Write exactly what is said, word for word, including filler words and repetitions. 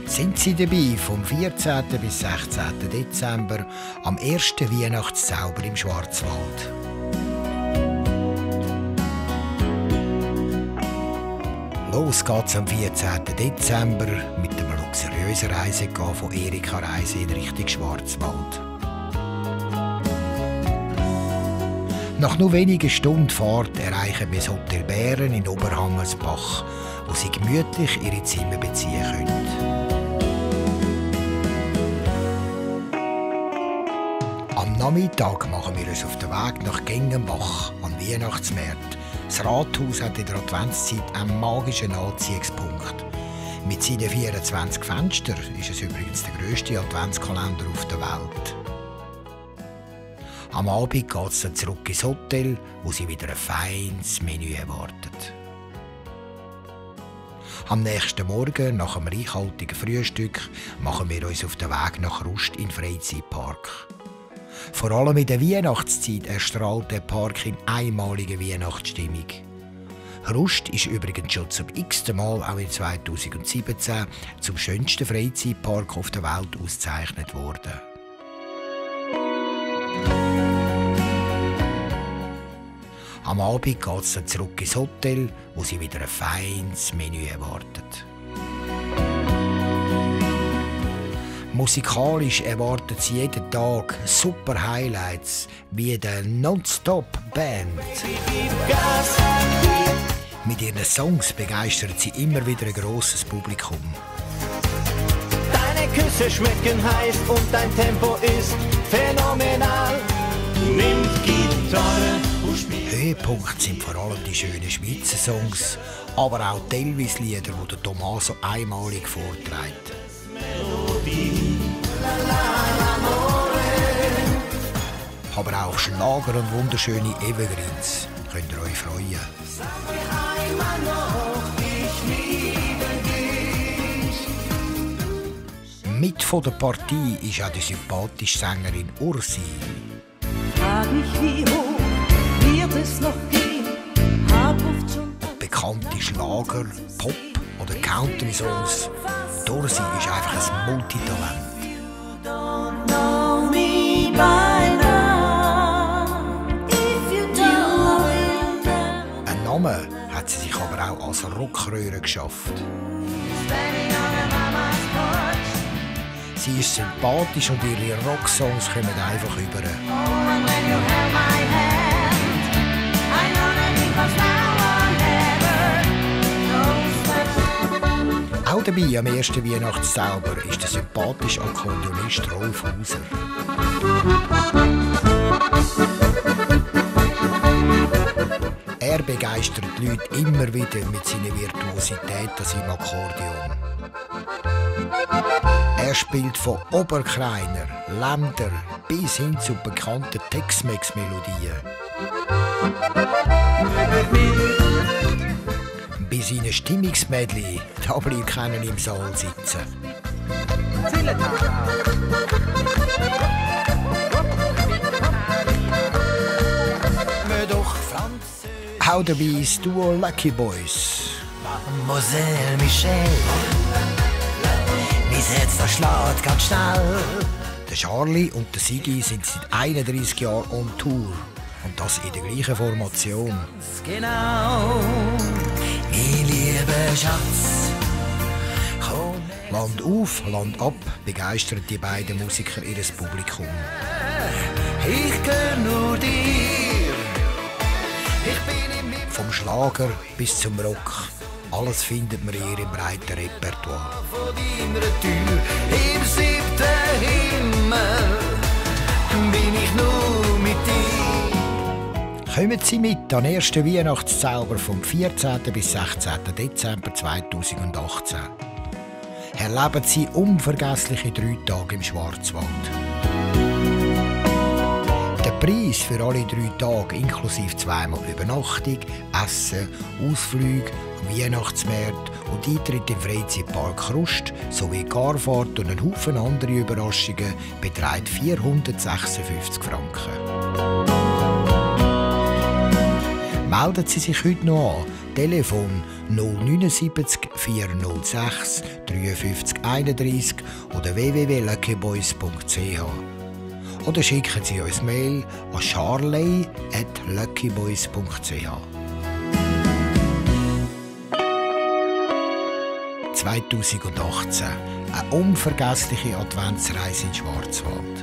Sind Sie dabei vom vierzehnten bis sechzehnten Dezember am ersten Weihnachtszauber im Schwarzwald. Los geht's am vierzehnten Dezember mit dem luxuriösen Reisegehen von Erika Reise in Richtung Schwarzwald. Nach nur wenigen Stunden Fahrt erreichen wir das Hotel Bären in Oberhammersbach, wo Sie gemütlich Ihre Zimmer beziehen können. Am Nachmittag machen wir uns auf den Weg nach Gengenbach am Weihnachtsmarkt. Das Rathaus hat in der Adventszeit einen magischen Anziehungspunkt. Mit seinen vierundzwanzig Fenstern ist es übrigens der grösste Adventskalender auf der Welt. Am Abend geht es dann zurück ins Hotel, wo sie wieder ein feines Menü erwartet. Am nächsten Morgen, nach einem reichhaltigen Frühstück, machen wir uns auf den Weg nach Rust in den Freizeitpark. Vor allem in der Weihnachtszeit erstrahlt der Park in einmaliger Weihnachtsstimmung. Rust ist übrigens schon zum x-ten Mal auch in zweitausendsiebzehn zum schönsten Freizeitpark auf der Welt ausgezeichnet worden. Am Abend geht es dann zurück ins Hotel, wo sie wieder ein feines Menü erwartet. Musikalisch erwartet sie jeden Tag super Highlights wie der Non-Stop Band. Mit ihren Songs begeistert sie immer wieder ein grosses Publikum. Deine Küsse schmecken heiß und dein Tempo ist phänomenal. Nimm Gitarre und spiel. Höhepunkt sind vor allem die schönen Schweizer Songs, aber auch die Elvis-Lieder, die der Tommaso einmalig vorträgt. Aber auch Schlager und wunderschöne Evergreens könnt ihr euch freuen. Mit von der Partie ist auch die sympathische Sängerin Ursi. Frag mich, wie hoch wird es noch gehen? Hab oft schon Bekannte Schlager, Pop oder Country-Songs. Ursi ist einfach ein Multitalent. Einen Namen hat sie sich aber auch als Rockröhre geschafft. Sie ist sympathisch und ihre Rocksongs kommen einfach rüber. Auch dabei am ersten Weihnachtszauber ist der sympathische Akkordeonist Rolf Hauser. Er begeistert die Leute immer wieder mit seiner Virtuosität an seinem Akkordeon. Er spielt von Oberkreiner, Länder bis hin zu bekannten Tex-Mex-Melodien. Bei seinen Stimmungsmedley, da bleibt keiner im Saal sitzen. Auch dabei ist Duo Lucky Boys. Mademoiselle Michelle, mein Herz das schlägt ganz schnell. Der Charlie und der Sigi sind seit einunddreissig Jahren on Tour. Und das in der gleichen Formation. Genau, mein lieber Schatz. Komm. Land auf, Land ab begeistern die beiden Musiker ihr Publikum. Ich gehöre nur dir. Ich bin im Himmel. Vom Schlager bis zum Rock. Alles findet man in ihrem breiten Repertoire. Vor deiner Tür im siebten Himmel bin ich nur mit dir. Kommen Sie mit an den ersten Weihnachtszauber vom vierzehnten bis sechzehnten Dezember zweitausendachtzehn. Erleben Sie unvergessliche drei Tage im Schwarzwald. Der Preis für alle drei Tage inklusive zweimal Übernachtung, Essen, Ausflüge, Weihnachtsmarkt und Eintritt im Freizeitpark Rust sowie Garfahrt und einen Haufen andere Überraschungen beträgt vierhundertsechsundfünfzig Franken. Melden Sie sich heute noch an Telefon null neunundsiebzig vierhundertsechs fünf drei einunddreißig oder w w w punkt luckyboys punkt c h. Oder schicken Sie uns Mail an charley at luckyboys punkt c h. zweitausendachtzehn. Eine unvergessliche Adventsreise in Schwarzwald.